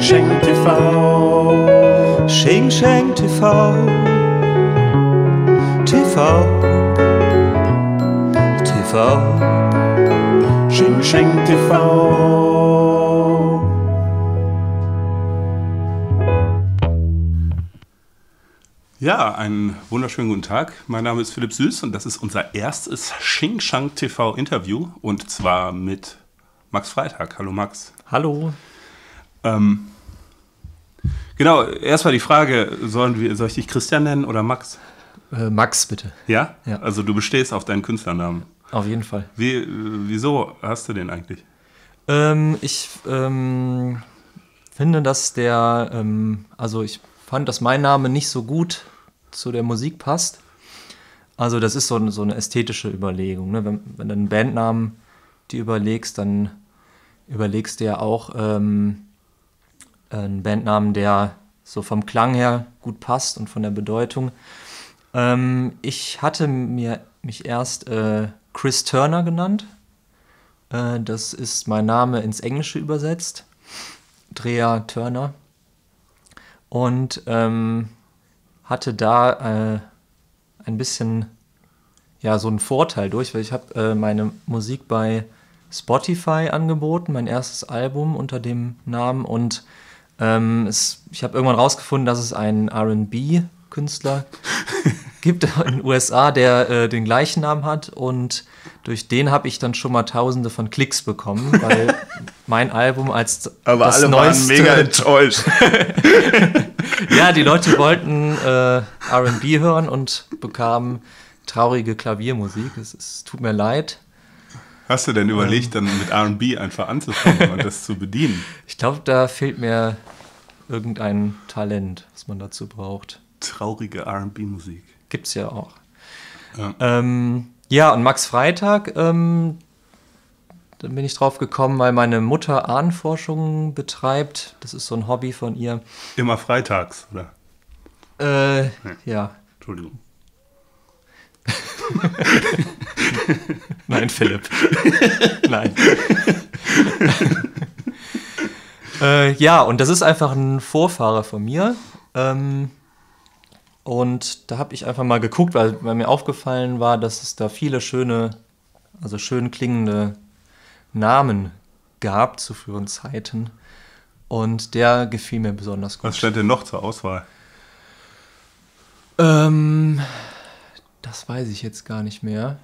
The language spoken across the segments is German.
Sheng TV. Sheng Sheng TV. TV. TV. Sheng Sheng TV. Ja, einen wunderschönen guten Tag. Mein Name ist Philipp Süß und das ist unser erstes Sheng Sheng TV Interview und zwar mit Max Freitag. Hallo Max. Hallo. Genau, erstmal die Frage, soll ich dich Christian nennen oder Max? Max, bitte. Ja? Ja. Also du bestehst auf deinen Künstlernamen. Auf jeden Fall. Wieso hast du den eigentlich? Ich finde, dass ich fand, dass mein Name nicht so gut zu der Musik passt. Also das ist so eine ästhetische Überlegung. Ne? Wenn du einen Bandnamen dir überlegst, dann überlegst du ja auch einen Bandnamen, der so vom Klang her gut passt und von der Bedeutung. Ich hatte mich erst Chris Turner genannt. Das ist mein Name ins Englische übersetzt. Drea Turner. Und hatte da ein bisschen so einen Vorteil durch, weil ich habe meine Musik bei Spotify angeboten, mein erstes Album unter dem Namen und ich habe irgendwann rausgefunden, dass es einen R&B-Künstler gibt in den USA, der den gleichen Namen hat und durch den habe ich dann schon mal Tausende von Klicks bekommen, weil mein Album als aber das alle neueste... waren mega enttäuscht. Ja, die Leute wollten R&B hören und bekamen traurige Klaviermusik. Es tut mir leid. Hast du denn überlegt, dann mit R&B einfach anzufangen und das zu bedienen? Ich glaube, da fehlt mir irgendein Talent, was man dazu braucht. Traurige R&B-Musik. Gibt's ja auch. Ja, und Max Freitag, dann bin ich drauf gekommen, weil meine Mutter Ahnenforschung betreibt. Das ist so ein Hobby von ihr. Immer freitags, oder? Ja. Entschuldigung. Nein, Philipp. Nein. Ja, und das ist einfach ein Vorfahre von mir. Und da habe ich einfach mal geguckt, weil mir aufgefallen war, dass es da viele schön klingende Namen gab zu früheren Zeiten. Und der gefiel mir besonders gut. Was stand denn noch zur Auswahl? Das weiß ich jetzt gar nicht mehr.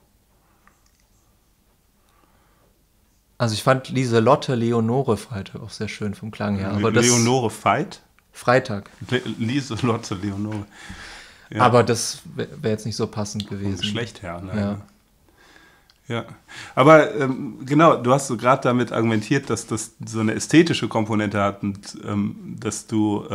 Also ich fand Lieselotte Leonore Freitag auch sehr schön vom Klang her. Aber Leonore Veit? Freitag. Lieselotte Leonore. Ja. Aber das wäre jetzt nicht so passend gewesen. Geschlecht her, ne? Ja. Ja, aber genau, du hast so gerade damit argumentiert, dass das so eine ästhetische Komponente hat und dass du,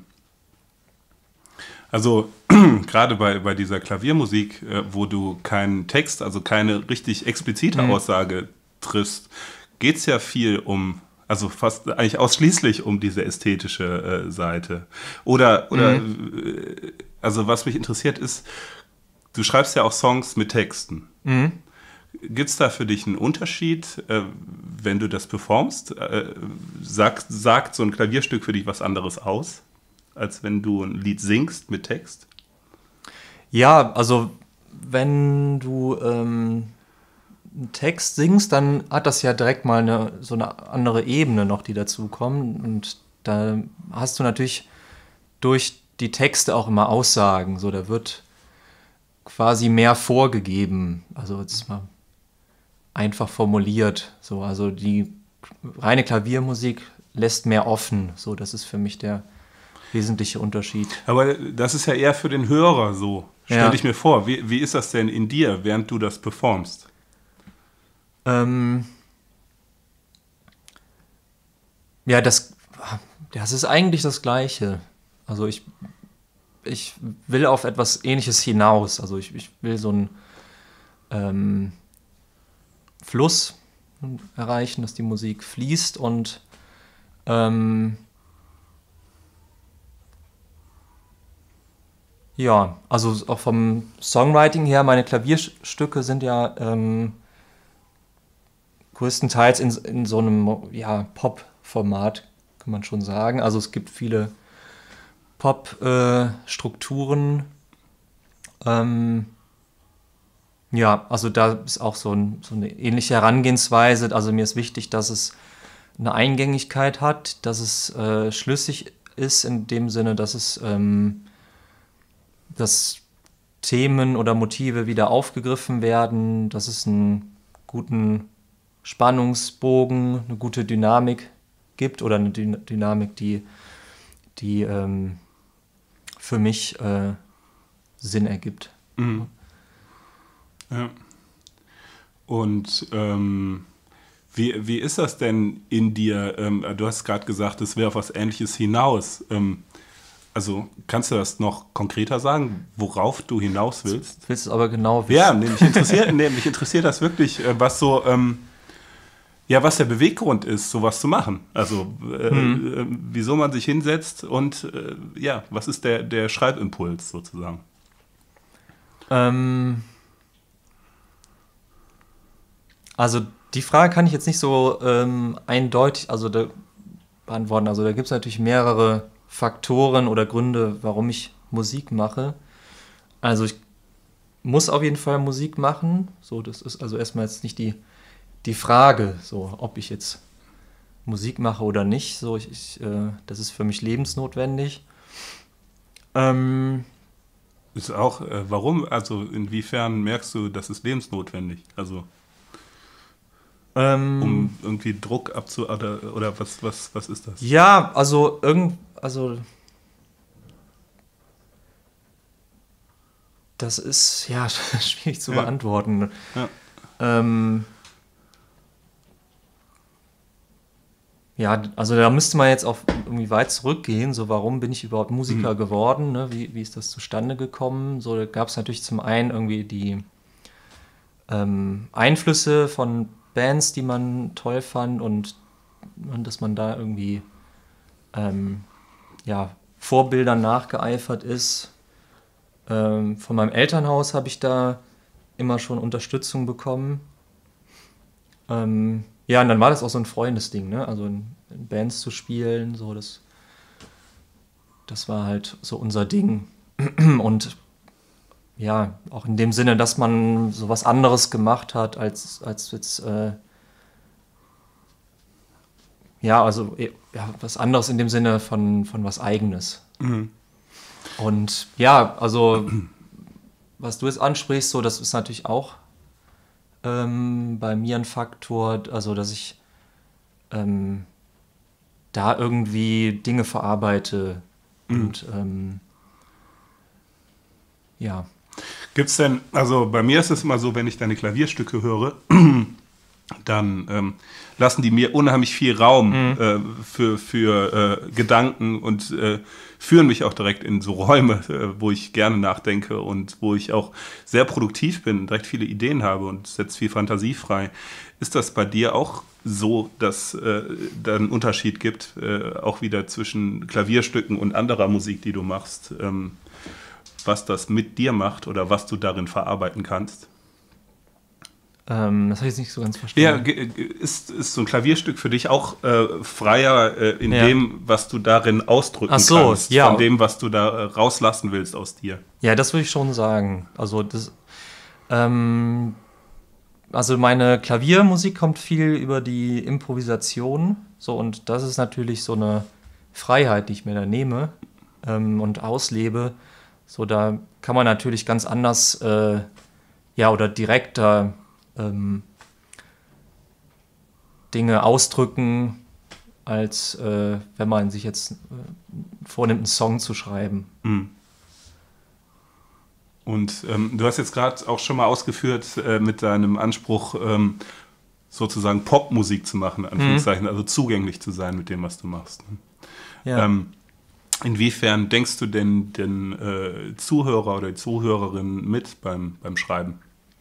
also gerade bei dieser Klaviermusik, wo du keinen Text, also keine richtig explizite Aussage triffst, geht es ja viel also fast eigentlich ausschließlich um diese ästhetische Seite. Oder also was mich interessiert ist, du schreibst ja auch Songs mit Texten. Mhm. Gibt es da für dich einen Unterschied, wenn du das performst? Sagt so ein Klavierstück für dich was anderes aus, als wenn du ein Lied singst mit Text? Ja, also wenn du einen Text singst, dann hat das ja direkt mal so eine andere Ebene noch, die dazukommen. Und da hast du natürlich durch die Texte auch immer Aussagen. So, da wird quasi mehr vorgegeben. Also jetzt mal einfach formuliert. So, also die reine Klaviermusik lässt mehr offen. So, das ist für mich der wesentliche Unterschied. Aber das ist ja eher für den Hörer so. Stell dich mir vor, wie ist das denn in dir, während du das performst? Ja, das ist eigentlich das Gleiche. Also ich will auf etwas Ähnliches hinaus. Also ich will so einen Fluss erreichen, dass die Musik fließt und ja, also auch vom Songwriting her, meine Klavierstücke sind ja größtenteils in so einem Pop-Format kann man schon sagen. Also es gibt viele Pop-Strukturen. Ja, also da ist auch so eine ähnliche Herangehensweise. Also mir ist wichtig, dass es eine Eingängigkeit hat, dass es schlüssig ist in dem Sinne, dass es dass Themen oder Motive wieder aufgegriffen werden, dass es einen guten Spannungsbogen, eine gute Dynamik gibt oder eine Dynamik, die für mich Sinn ergibt. Mhm. Ja. Und wie ist das denn in dir? Du hast gerade gesagt, es wäre auf was Ähnliches hinaus. Also kannst du das noch konkreter sagen, worauf du hinaus willst? Willst du aber genau wissen? Ja, mich interessiert das wirklich, was so, was der Beweggrund ist, sowas zu machen. Also wieso man sich hinsetzt und was ist der Schreibimpuls sozusagen? Also die Frage kann ich jetzt nicht so eindeutig beantworten. Also da gibt es natürlich mehrere Faktoren oder Gründe, warum ich Musik mache. Also ich muss auf jeden Fall Musik machen. So, das ist also erstmal jetzt nicht die Frage, so, ob ich jetzt Musik mache oder nicht. So, das ist für mich lebensnotwendig. Ist auch, warum? Also inwiefern merkst du, das ist lebensnotwendig? Also um irgendwie Druck oder was ist das? Ja, also das ist ja schwierig zu beantworten. Ja. Also da müsste man jetzt auch irgendwie weit zurückgehen. So, warum bin ich überhaupt Musiker geworden? Ne? Wie ist das zustande gekommen? So, da gab es natürlich zum einen irgendwie die Einflüsse von Bands, die man toll fand und dass man da irgendwie Vorbildern nachgeeifert ist. Von meinem Elternhaus habe ich da immer schon Unterstützung bekommen. Und dann war das auch so ein Freundesding, ne? Also in Bands zu spielen, so das war halt so unser Ding. Und ja, auch in dem Sinne, dass man so was anderes gemacht hat, als jetzt was anderes in dem Sinne von was Eigenes. Mhm. Und ja, also was du jetzt ansprichst, so, das ist natürlich auch bei mir ein Faktor, also dass ich da irgendwie Dinge verarbeite und Gibt's denn, also bei mir ist es immer so, wenn ich deine Klavierstücke höre, dann lassen die mir unheimlich viel Raum für Gedanken und führen mich auch direkt in so Räume, wo ich gerne nachdenke und wo ich auch sehr produktiv bin, direkt viele Ideen habe und setze viel Fantasie frei. Ist das bei dir auch so, dass da einen Unterschied gibt, auch wieder zwischen Klavierstücken und anderer Musik, die du machst, was das mit dir macht oder was du darin verarbeiten kannst? Das habe ich jetzt nicht so ganz verstanden. Ja, ist so ein Klavierstück für dich auch freier in dem, was du darin ausdrücken kannst, von dem, was du da rauslassen willst aus dir? Ja, das würde ich schon sagen. Also also meine Klaviermusik kommt viel über die Improvisation, so, und das ist natürlich so eine Freiheit, die ich mir da nehme und auslebe. So, da kann man natürlich ganz anders oder direkter Dinge ausdrücken, als wenn man sich jetzt vornimmt, einen Song zu schreiben. Und du hast jetzt gerade auch schon mal ausgeführt mit deinem Anspruch, sozusagen Popmusik zu machen, Anführungszeichen, also zugänglich zu sein mit dem, was du machst. Ja. Inwiefern denkst du denn den Zuhörer oder die Zuhörerin mit beim Schreiben?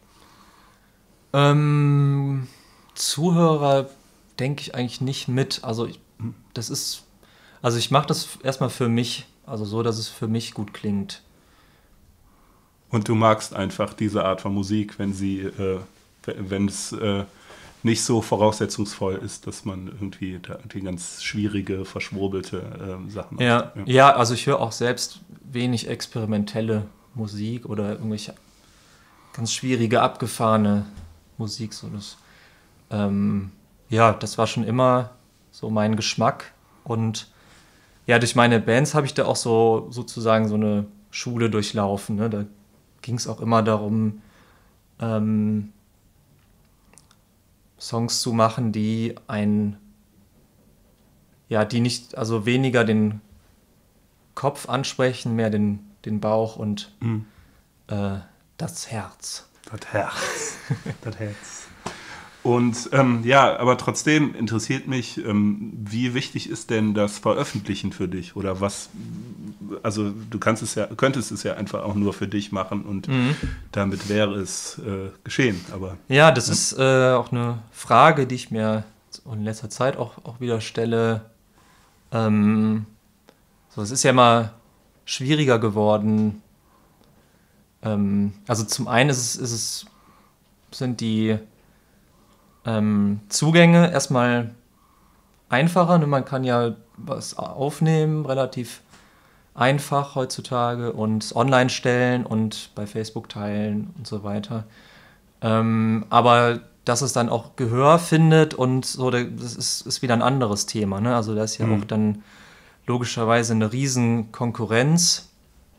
Zuhörer denke ich eigentlich nicht mit. Also ich mache das erstmal für mich, also so, dass es für mich gut klingt. Und du magst einfach diese Art von Musik, wenn es nicht so voraussetzungsvoll ist, dass man irgendwie da irgendwie ganz schwierige, verschwurbelte Sachen macht. Ja, also ich höre auch selbst wenig experimentelle Musik oder irgendwelche ganz schwierige, abgefahrene Musik. So das, das war schon immer so mein Geschmack. Und ja, durch meine Bands habe ich da auch so sozusagen so eine Schule durchlaufen. Ne? Da ging es auch immer darum, Songs zu machen, die die nicht, also weniger den Kopf ansprechen, mehr den Bauch und das Herz. Das Herz. Das Herz. Und aber trotzdem interessiert mich, wie wichtig ist denn das Veröffentlichen für dich? Oder was, also du könntest es ja einfach auch nur für dich machen und damit wäre es geschehen. Aber, ja, das ist auch eine Frage, die ich mir in letzter Zeit auch wieder stelle. Es ist ja immer schwieriger geworden. Also zum einen sind die Zugänge erstmal einfacher. Ne? Man kann ja was aufnehmen, relativ einfach heutzutage und online stellen und bei Facebook teilen und so weiter. Aber dass es dann auch Gehör findet und so, das ist wieder ein anderes Thema. Ne? Also da ist ja auch dann logischerweise eine riesen Konkurrenz.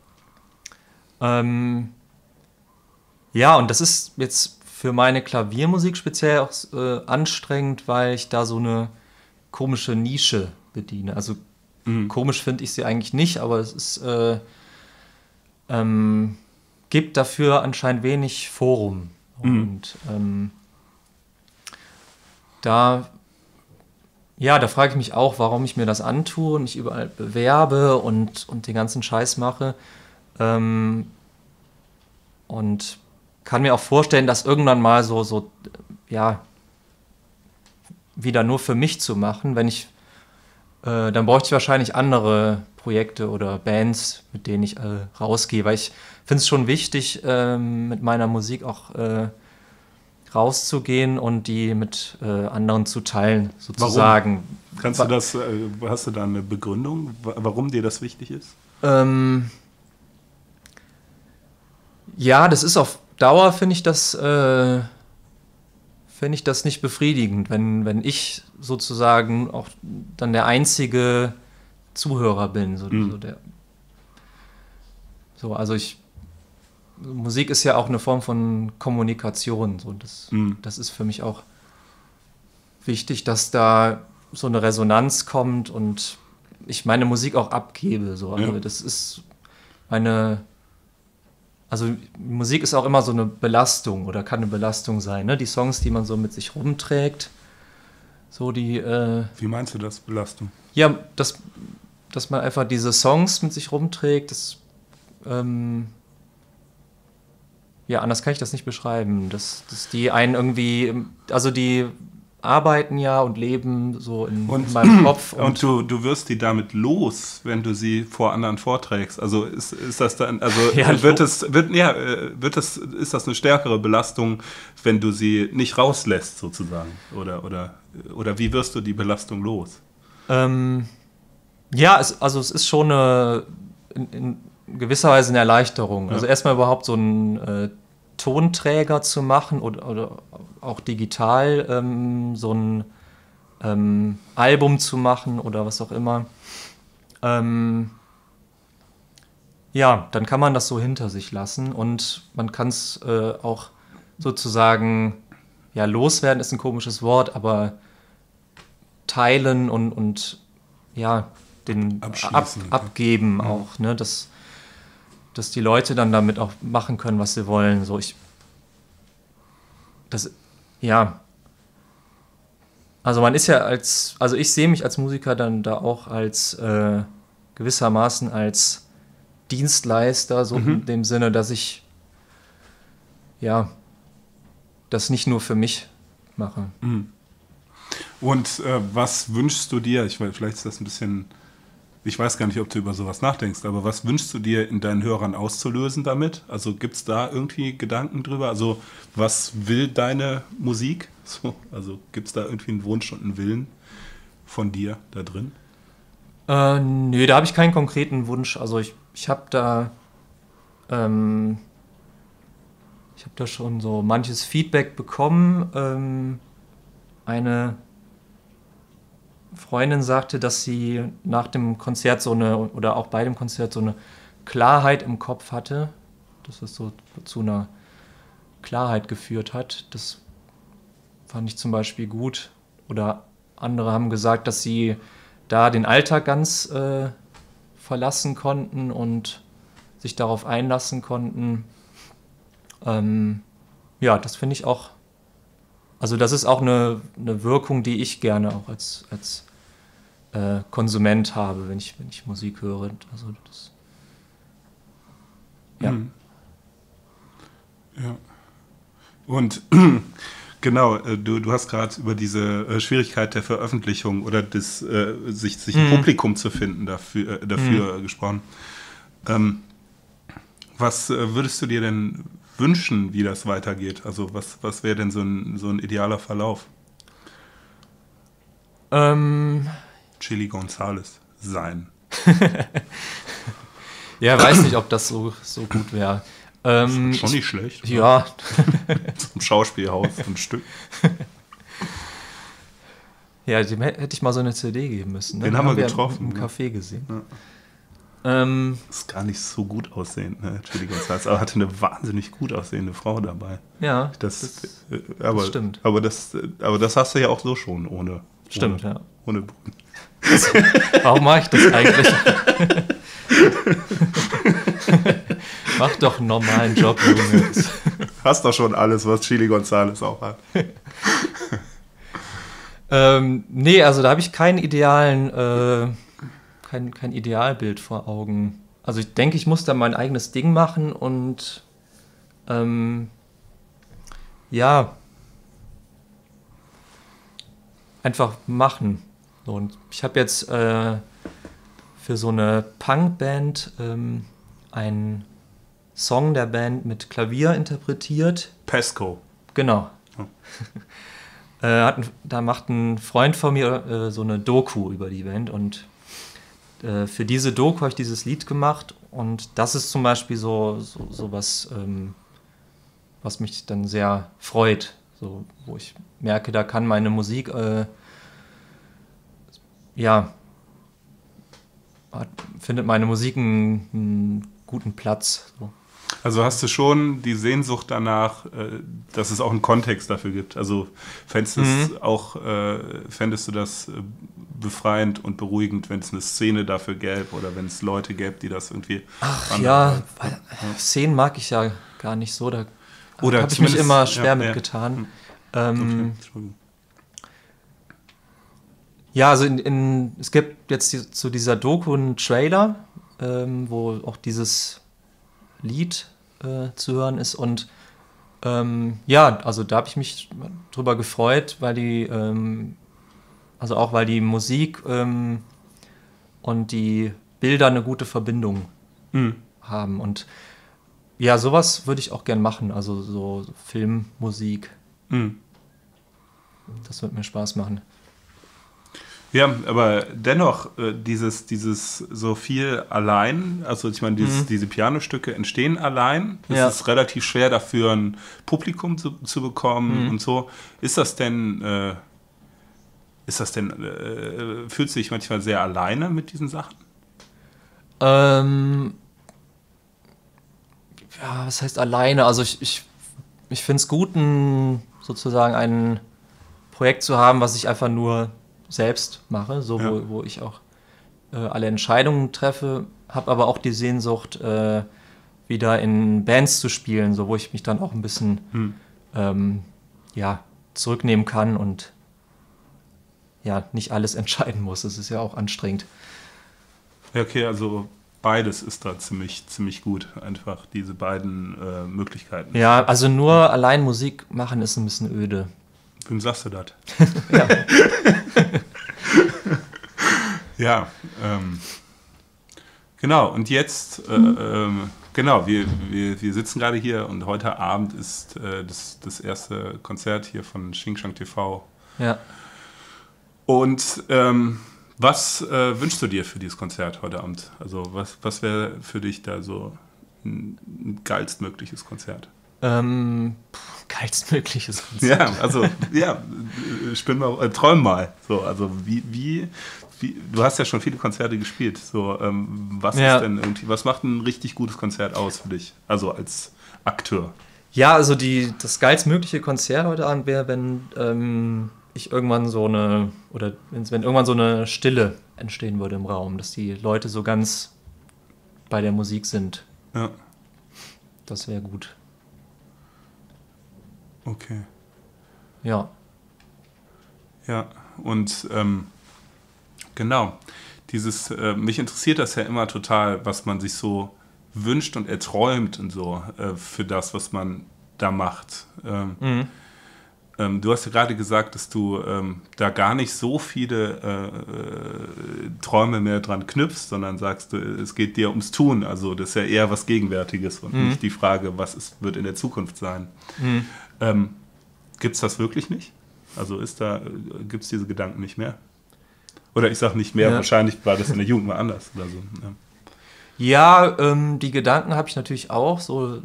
Und das ist jetzt für meine Klaviermusik speziell auch anstrengend, weil ich da so eine komische Nische bediene. Also komisch finde ich sie eigentlich nicht, aber es ist, gibt dafür anscheinend wenig Forum. Und da frage ich mich auch, warum ich mir das antue und mich überall bewerbe und den ganzen Scheiß mache. Und kann mir auch vorstellen, dass irgendwann mal so wieder nur für mich zu machen, wenn ich dann bräuchte ich wahrscheinlich andere Projekte oder Bands, mit denen ich rausgehe, weil ich finde es schon wichtig, mit meiner Musik auch rauszugehen und die mit anderen zu teilen, sozusagen. Warum? Hast du da eine Begründung, warum dir das wichtig ist? Das ist auf Dauer finde ich das nicht befriedigend, wenn ich sozusagen auch dann der einzige Zuhörer bin. Musik ist ja auch eine Form von Kommunikation. Das ist für mich auch wichtig, dass da so eine Resonanz kommt und ich meine Musik auch abgebe. Das ist Musik ist auch immer so eine Belastung oder kann eine Belastung sein. Ne? Die Songs, die man so mit sich rumträgt, Wie meinst du das, Belastung? Ja, dass man einfach diese Songs mit sich rumträgt, anders kann ich das nicht beschreiben. Dass die einen irgendwie, also die arbeiten ja und leben so in meinem Kopf. Und du wirst die damit los, wenn du sie vor anderen vorträgst. Also ist das dann, also ist das eine stärkere Belastung, wenn du sie nicht rauslässt sozusagen? Oder wie wirst du die Belastung los? Es ist schon in gewisser Weise eine Erleichterung. Ja. Also erstmal überhaupt so einen Tonträger zu machen oder auch digital so ein Album zu machen oder was auch immer. Dann kann man das so hinter sich lassen und man kann es auch sozusagen, loswerden ist ein komisches Wort, aber teilen und den abgeben auch, ne, dass die Leute dann damit auch machen können, was sie wollen. Also man ist ja ich sehe mich als Musiker dann da auch als gewissermaßen als Dienstleister, so in dem Sinne, dass ich das nicht nur für mich mache. Und was wünschst du dir? Vielleicht ist das ein bisschen ich weiß gar nicht, ob du über sowas nachdenkst, aber was wünschst du dir in deinen Hörern auszulösen damit? Also gibt es da irgendwie Gedanken drüber? Also was will deine Musik? So, also gibt es da irgendwie einen Wunsch und einen Willen von dir da drin? Nee, da habe ich keinen konkreten Wunsch. Also ich habe da schon so manches Feedback bekommen. Eine Freundin sagte, dass sie nach dem Konzert oder auch bei dem Konzert so eine Klarheit im Kopf hatte, dass es so zu einer Klarheit geführt hat. Das fand ich zum Beispiel gut. Oder andere haben gesagt, dass sie da den Alltag ganz verlassen konnten und sich darauf einlassen konnten. Ja, das finde ich auch. Also das ist auch eine Wirkung, die ich gerne auch als Konsument habe, wenn ich Musik höre. Also das, ja. Ja. Und genau, du hast gerade über diese Schwierigkeit der Veröffentlichung oder sich ein Publikum zu finden dafür gesprochen. Was würdest du dir denn wünschen, wie das weitergeht? Also was wäre denn so ein idealer Verlauf? Chili González sein. Ja, weiß nicht, ob das so gut wäre. Schon nicht schlecht. Ja. Zum Schauspielhaus ein Stück. Ja, dem hätte ich mal so eine CD geben müssen. Ne? Den haben wir getroffen. Im Café gesehen. Ja. Ist gar nicht so gut aussehend, ne? Chili González, aber hatte eine wahnsinnig gut aussehende Frau dabei. Ja, das stimmt. Aber das hast du ja auch so schon, ohne Brühen. Warum mache ich das eigentlich? Mach doch einen normalen Job, Junge. Hast doch schon alles, was Chili González auch hat. Nee, also da habe ich keinen kein Idealbild vor Augen. Also ich denke, ich muss da mein eigenes Ding machen und einfach machen. Und ich habe jetzt für so eine Punkband einen Song der Band mit Klavier interpretiert. Pesco. Genau. Oh. Da macht ein Freund von mir so eine Doku über die Band und für diese Doku habe ich dieses Lied gemacht und das ist zum Beispiel so was, was mich dann sehr freut, so, wo ich merke, da kann meine Musik findet meine Musik einen guten Platz. So. Also hast du schon die Sehnsucht danach, dass es auch einen Kontext dafür gibt? Also fändest du das befreiend und beruhigend, wenn es eine Szene dafür gäbe oder wenn es Leute gäbe, die das irgendwie... Szenen mag ich ja gar nicht so. Da habe ich mich immer schwer mitgetan. Okay. Ja, also es gibt jetzt zu dieser Doku einen Trailer, wo auch dieses Lied zu hören ist und also da habe ich mich drüber gefreut, weil die weil die Musik und die Bilder eine gute Verbindung haben und ja, sowas würde ich auch gern machen, also so Filmmusik. Das wird mir Spaß machen. Ja, aber dennoch, dieses so viel allein, also ich meine, diese Pianostücke entstehen allein. Es ist relativ schwer dafür ein Publikum zu bekommen und so. Ist das denn, fühlst du dich manchmal sehr alleine mit diesen Sachen? Was heißt alleine? Also ich finde es gut, sozusagen ein Projekt zu haben, was ich einfach nur selbst mache, wo ich auch alle Entscheidungen treffe, habe aber auch die Sehnsucht, wieder in Bands zu spielen, so wo ich mich dann auch ein bisschen zurücknehmen kann und nicht alles entscheiden muss. Das ist ja auch anstrengend. Ja, okay, also beides ist da ziemlich gut, einfach diese beiden Möglichkeiten. Ja, also nur allein Musik machen ist ein bisschen öde. Wem sagst du das? Ja. Ja, Genau, und jetzt, genau, wir sitzen gerade hier und heute Abend ist das erste Konzert hier von Xing Shang TV. Ja. Und was wünschst du dir für dieses Konzert heute Abend? Also was wäre für dich da so ein geilstmögliches Konzert? Geilstmögliches Konzert. Ja, also, träum mal. So, also wie, du hast ja schon viele Konzerte gespielt. So, was ist denn irgendwie, was macht ein richtig gutes Konzert aus für dich? Also als Akteur. Ja, also das geilstmögliche Konzert heute Abend wäre, wenn ich irgendwann wenn irgendwann so eine Stille entstehen würde im Raum, dass die Leute so ganz bei der Musik sind. Ja. Das wäre gut. Okay. Ja. Ja, und genau, mich interessiert das ja immer total, was man sich so wünscht und erträumt und so für das, was man da macht. Du hast ja gerade gesagt, dass du da gar nicht so viele Träume mehr dran knüpfst, sondern sagst, es geht dir ums Tun. Also das ist ja eher was Gegenwärtiges und nicht die Frage, wird in der Zukunft sein. Gibt es das wirklich nicht? Also gibt es diese Gedanken nicht mehr? Oder ich sage nicht mehr, wahrscheinlich war das in der Jugend mal anders oder so. Ja, die Gedanken habe ich natürlich auch. So,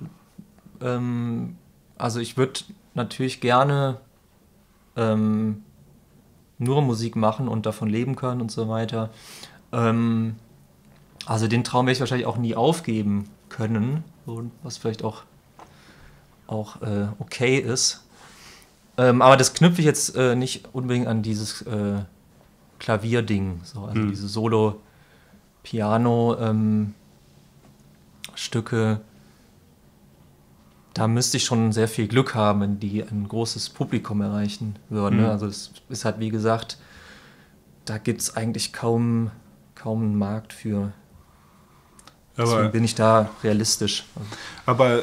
also ich würde natürlich gerne nur Musik machen und davon leben können und so weiter. Also den Traum werde ich wahrscheinlich auch nie aufgeben können, was vielleicht auch okay ist. Aber das knüpfe ich jetzt nicht unbedingt an dieses Klavierding, so, also diese Solo-Piano-Stücke. Da müsste ich schon sehr viel Glück haben, wenn die ein großes Publikum erreichen würden. Ne? Also es ist halt, wie gesagt, da gibt es eigentlich kaum einen Markt für. Deswegen bin ich da realistisch. Aber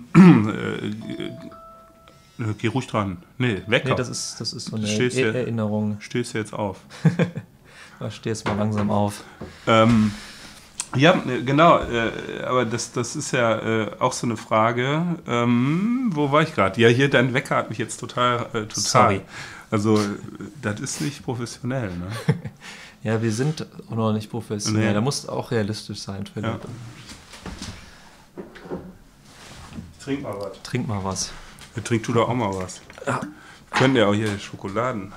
geh ruhig dran. Nee, Wecker. Nee, das ist so eine Erinnerung. Stehst du jetzt auf? Ich stehe jetzt mal langsam auf. Ja, genau, aber das ist ja auch so eine Frage. Wo war ich gerade? Ja, hier, dein Wecker hat mich jetzt total. Sorry. Also, das ist nicht professionell, ne? Ja, wir sind auch noch nicht professionell. Nee. Da muss auch realistisch sein, Philipp. Ja. Trink mal was. Trink mal was. Trink du doch auch mal was. Ja. Können ja auch hier Schokoladen.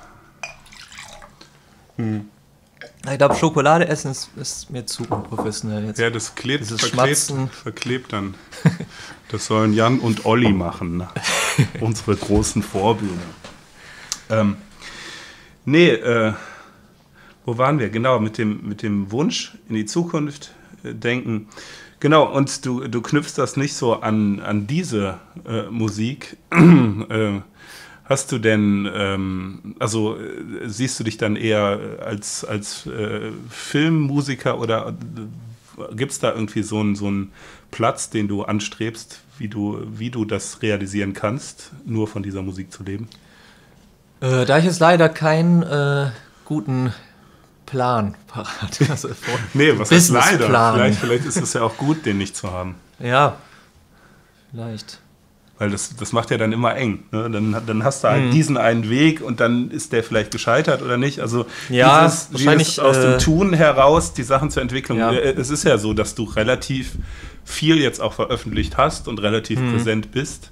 Ich glaube, Schokolade essen ist mir zu unprofessionell jetzt. Ja, das Schmatzen. verklebt dann. Das sollen Jan und Olli machen, ne? Unsere großen Vorbilder. Wo waren wir? Genau, mit dem Wunsch in die Zukunft denken. Genau, und du knüpfst das nicht so an diese Musik. Hast du denn, siehst du dich dann eher als Filmmusiker oder gibt es da irgendwie so einen Platz, den du anstrebst, wie du das realisieren kannst, nur von dieser Musik zu leben? Da ich jetzt leider keinen guten Plan parat. Also nee, was heißt leider? Vielleicht ist es ja auch gut, den nicht zu haben. Ja, vielleicht. Weil das macht ja dann immer eng. Ne? Dann hast du halt diesen einen Weg und dann ist der vielleicht gescheitert oder nicht. Also ja, wahrscheinlich aus dem Tun heraus die Sachen zur Entwicklung. Ja. Es ist ja so, dass du relativ viel jetzt auch veröffentlicht hast und relativ präsent bist.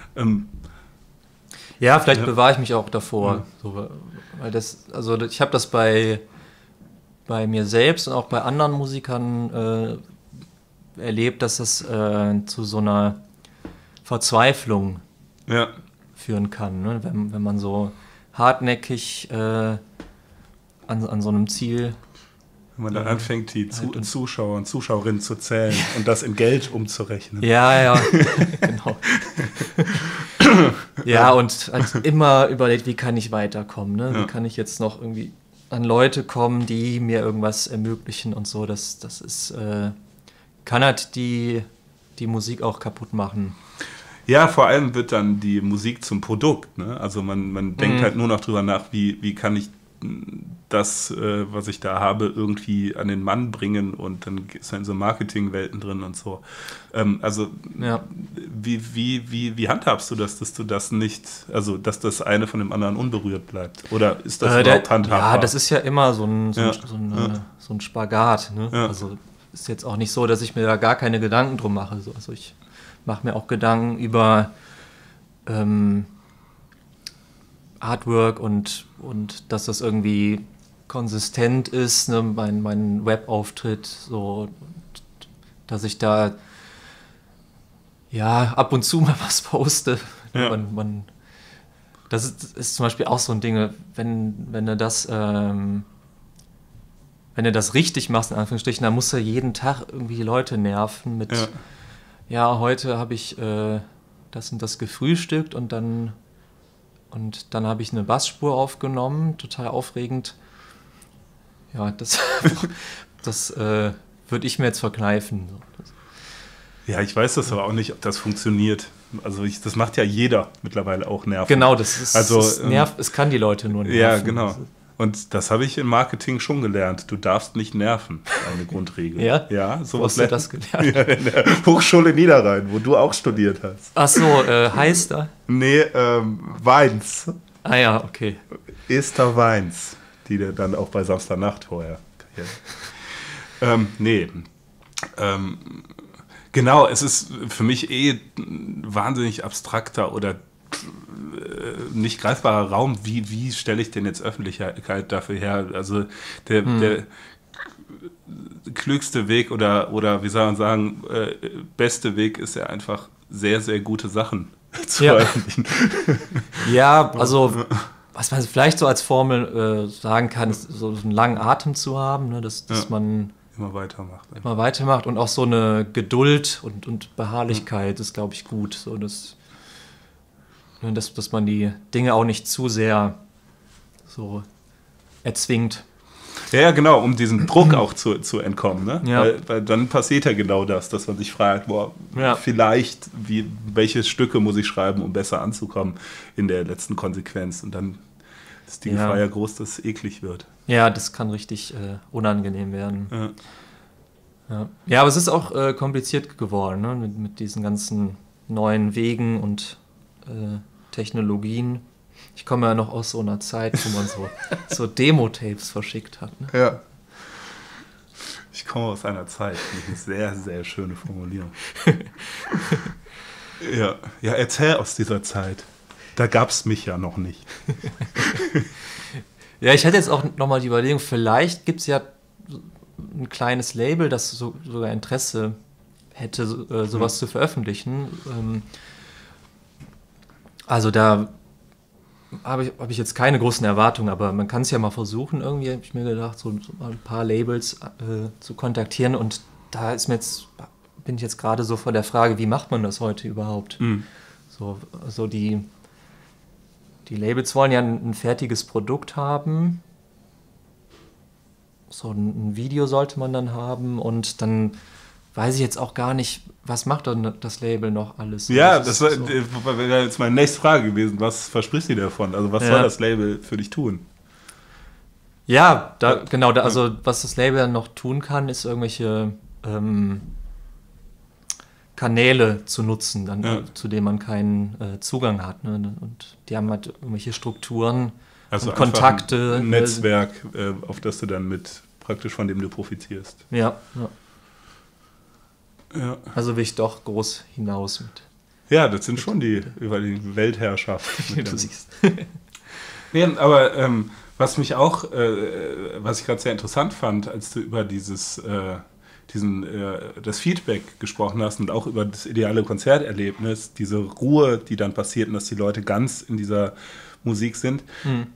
Ja, vielleicht bewahre ich mich auch davor. So, weil ich habe das bei mir selbst und auch bei anderen Musikern erlebt, dass das zu so einer Verzweiflung führen kann, ne? Wenn man so hartnäckig an so einem Ziel. Wenn man dann anfängt, die Zuschauer und Zuschauerinnen zu zählen und das in Geld umzurechnen. Ja, genau. Ja, und halt immer überlegt, wie kann ich weiterkommen, ne? Wie kann ich jetzt noch irgendwie an Leute kommen, die mir irgendwas ermöglichen und so. Das ist, kann halt die Musik auch kaputt machen. Ja, vor allem wird dann die Musik zum Produkt. Ne? Also man denkt halt nur noch drüber nach, wie kann ich das, was ich da habe, irgendwie an den Mann bringen und dann ist er in so Marketingwelten drin und so. Also wie handhabst du das, dass du das nicht, also dass das eine von dem anderen unberührt bleibt? Oder ist das überhaupt handhabbar? Ja, das ist ja immer so ein Spagat. Ne? Ja. Also ist jetzt auch nicht so, dass ich mir da gar keine Gedanken drum mache. Also ich mache mir auch Gedanken über Artwork und dass das irgendwie konsistent ist, ne? mein Webauftritt, so, dass ich da ja ab und zu mal was poste. Ja. Das ist zum Beispiel auch so ein Ding, wenn du das richtig machst, in Anführungsstrichen, dann musst du jeden Tag irgendwie die Leute nerven mit ja heute habe ich das und das gefrühstückt und dann habe ich eine Bassspur aufgenommen, total aufregend. Ja, das würde ich mir jetzt verkneifen. Ja, ich weiß das aber auch nicht, ob das funktioniert. Also das macht ja jeder mittlerweile auch nerven. Genau, es kann die Leute nur nerven. Ja, genau. Und das habe ich im Marketing schon gelernt. Du darfst nicht nerven, eine Grundregel. Ja? Ja, so hast du das gelernt? Ja, in der Hochschule Niederrhein, wo du auch studiert hast. Ach so, heißt da? Nee, Weins. Ah ja, okay. Esther Weins, die dann auch bei Samstagnacht vorher. Genau, es ist für mich wahnsinnig abstrakter oder nicht greifbarer Raum. Wie stelle ich denn jetzt Öffentlichkeit dafür her? Also der klügste Weg oder wie soll man sagen, beste Weg ist ja einfach sehr, sehr gute Sachen zu veröffentlichen. Ja, also was man vielleicht so als Formel sagen kann, ist so einen langen Atem zu haben, ne, dass man immer weitermacht. Immer weitermacht und auch so eine Geduld und Beharrlichkeit ist, glaube ich, gut. So, dass man die Dinge auch nicht zu sehr so erzwingt. Ja, genau, um diesem Druck auch zu entkommen. Ne? Ja. Weil dann passiert ja genau das, dass man sich fragt, vielleicht, welche Stücke muss ich schreiben, um besser anzukommen in der letzten Konsequenz. Und dann ist die Gefahr ja groß, dass es eklig wird. Ja, das kann richtig unangenehm werden. Ja, aber es ist auch kompliziert geworden, ne? mit diesen ganzen neuen Wegen und Technologien. Ich komme ja noch aus so einer Zeit, wo man so Demo-Tapes verschickt hat. Ne? Ja. Ich komme aus einer Zeit, eine sehr, sehr schöne Formulierung. Ja, erzähl aus dieser Zeit. Da gab es mich ja noch nicht. Ja, ich hatte jetzt auch nochmal die Überlegung, vielleicht gibt es ja ein kleines Label, das sogar Interesse hätte, sowas zu veröffentlichen. Also da habe ich jetzt keine großen Erwartungen, aber man kann es ja mal versuchen, irgendwie, habe ich mir gedacht, so mal ein paar Labels zu kontaktieren und da bin ich jetzt gerade so vor der Frage, wie macht man das heute überhaupt? So die Labels wollen ja ein fertiges Produkt haben. So ein Video sollte man dann haben und dann weiß ich jetzt auch gar nicht, was macht dann das Label noch alles? Ja, das wäre jetzt meine nächste Frage gewesen. Was versprichst du davon? Also was soll das Label für dich tun? Ja, also was das Label dann noch tun kann, ist irgendwelche Kanäle zu nutzen, zu denen man keinen Zugang hat. Ne? Und die haben halt irgendwelche Strukturen also und Kontakte. Ein Netzwerk, auf das du dann von dem du profitierst. Ja. Also will ich doch groß hinaus mit. Ja, das sind schon die Weltherrschaft. Wie du siehst. Nee, aber was ich gerade sehr interessant fand, als du über das Feedback gesprochen hast und auch über das ideale Konzerterlebnis, diese Ruhe, die dann passiert und dass die Leute ganz in dieser Musik sind.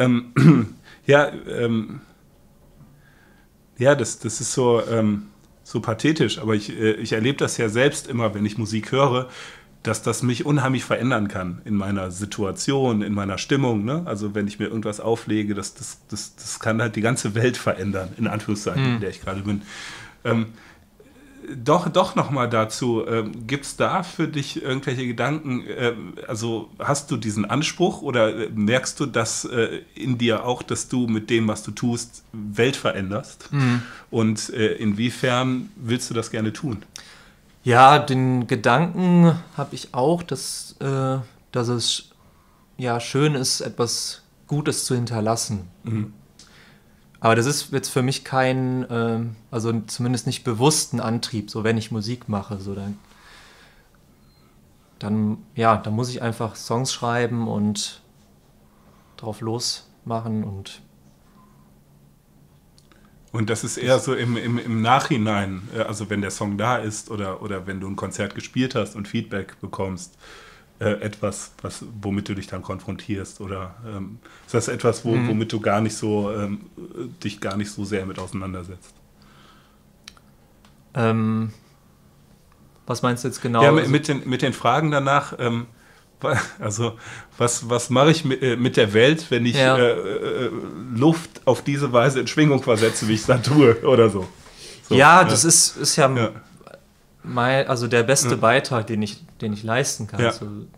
Das ist so pathetisch, aber ich erlebe das ja selbst immer, wenn ich Musik höre, dass das mich unheimlich verändern kann in meiner Situation, in meiner Stimmung. Ne? Also wenn ich mir irgendwas auflege, das kann halt die ganze Welt verändern, in Anführungszeichen, in der ich gerade bin. Doch nochmal dazu. Gibt es da für dich irgendwelche Gedanken? Also hast du diesen Anspruch oder merkst du, dass in dir auch, dass du mit dem, was du tust, Welt veränderst? Und inwiefern willst du das gerne tun? Ja, den Gedanken habe ich auch, dass es ja schön ist, etwas Gutes zu hinterlassen. Aber das ist jetzt für mich kein, also zumindest nicht bewussten Antrieb, so wenn ich Musik mache, so dann muss ich einfach Songs schreiben und drauf losmachen Und das ist eher so im Nachhinein, also wenn der Song da ist oder wenn du ein Konzert gespielt hast und Feedback bekommst, etwas, womit du dich dann konfrontierst, oder ist das etwas, womit du gar nicht so dich gar nicht so sehr mit auseinandersetzt? Was meinst du jetzt genau? Ja, mit den Fragen danach, also was mache ich mit der Welt, wenn ich Luft auf diese Weise in Schwingung versetze, wie ich es dann tue, oder so. Das ist ja also der beste Beitrag, den ich leisten kann. Ja.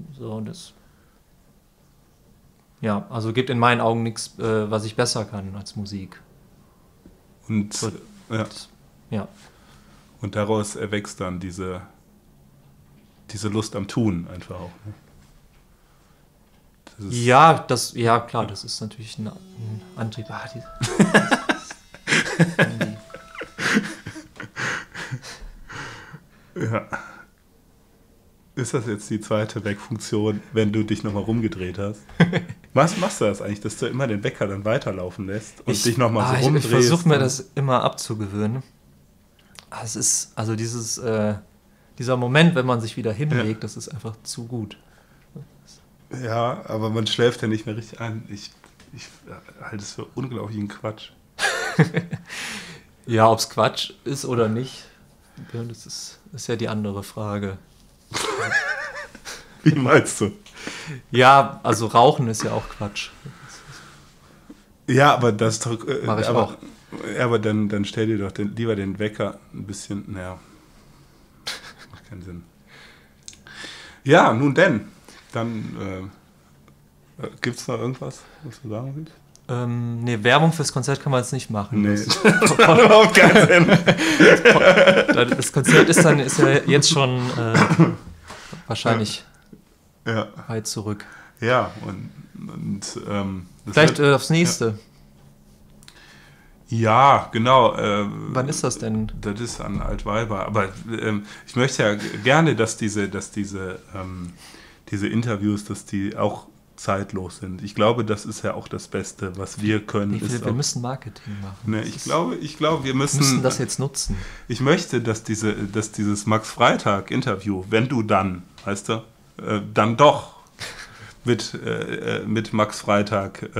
Also gibt in meinen Augen nichts, was ich besser kann als Musik. Und Ja. Und daraus erwächst dann diese Lust am Tun einfach auch. Ne? Das ist klar, das ist natürlich ein Antrieb. Ja. Ist das jetzt die zweite Wegfunktion, wenn du dich nochmal rumgedreht hast? Was machst du das eigentlich, dass du immer den Wecker dann weiterlaufen lässt und dich nochmal so rumdrehst? Ich versuche mir das immer abzugewöhnen. Es ist, also dieser Moment, wenn man sich wieder hinlegt, das ist einfach zu gut. Ja, aber man schläft ja nicht mehr richtig ein. Ich halte es für unglaublichen Quatsch. Ja, ob es Quatsch ist oder nicht, das ist ja die andere Frage. Wie meinst du? Ja, also Rauchen ist ja auch Quatsch. Ja, aber das mache ich auch. Ja, aber dann stell dir doch lieber den Wecker ein bisschen, macht keinen Sinn. Ja, nun denn, dann gibt es noch irgendwas, was du sagen willst? Nee, Werbung fürs Konzert kann man jetzt nicht machen. Nee, das macht überhaupt keinen Sinn. Das Konzert ist ja jetzt schon wahrscheinlich weit zurück. Ja, und vielleicht aufs nächste. Ja, genau. Wann ist das denn? Das ist an Altweiber. Aber ich möchte ja gerne, dass diese Interviews, dass die auch zeitlos sind. Ich glaube, das ist ja auch das Beste, was wir können. Wir müssen Marketing machen. Ne, ich glaube, wir müssen das jetzt nutzen. Ich möchte, dass dieses Max-Freitag-Interview, wenn du dann, weißt du, dann doch mit Max Freitag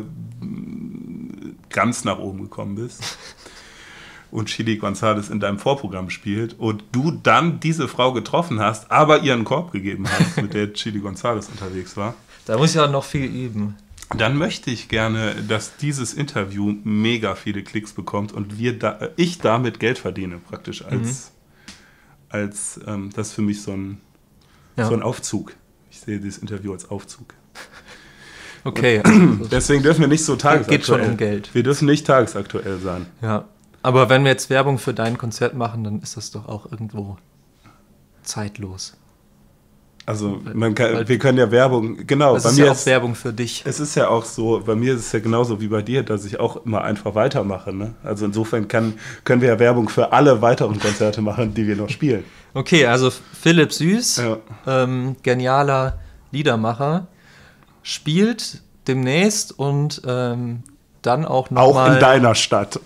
ganz nach oben gekommen bist und Chili González in deinem Vorprogramm spielt und du dann diese Frau getroffen hast, aber ihr einen Korb gegeben hast, mit der Chili González unterwegs war. Da muss ich ja noch viel üben. Dann möchte ich gerne, dass dieses Interview mega viele Klicks bekommt und ich damit Geld verdiene, praktisch als das ist für mich so ein Aufzug. Ich sehe dieses Interview als Aufzug. Okay. Deswegen dürfen wir nicht so tagesaktuell. Geht schon um Geld. Wir dürfen nicht tagesaktuell sein. Ja, aber wenn wir jetzt Werbung für dein Konzert machen, dann ist das doch auch irgendwo zeitlos. Also wir können ja Werbung, genau. Das ist ja auch Werbung für dich. Es ist ja auch so, bei mir ist es ja genauso wie bei dir, dass ich auch immer einfach weitermache. Ne? Also insofern können wir ja Werbung für alle weiteren Konzerte machen, die wir noch spielen. Okay, also Philipp Süß, genialer Liedermacher, spielt demnächst und dann auch nochmal... Auch in deiner Stadt.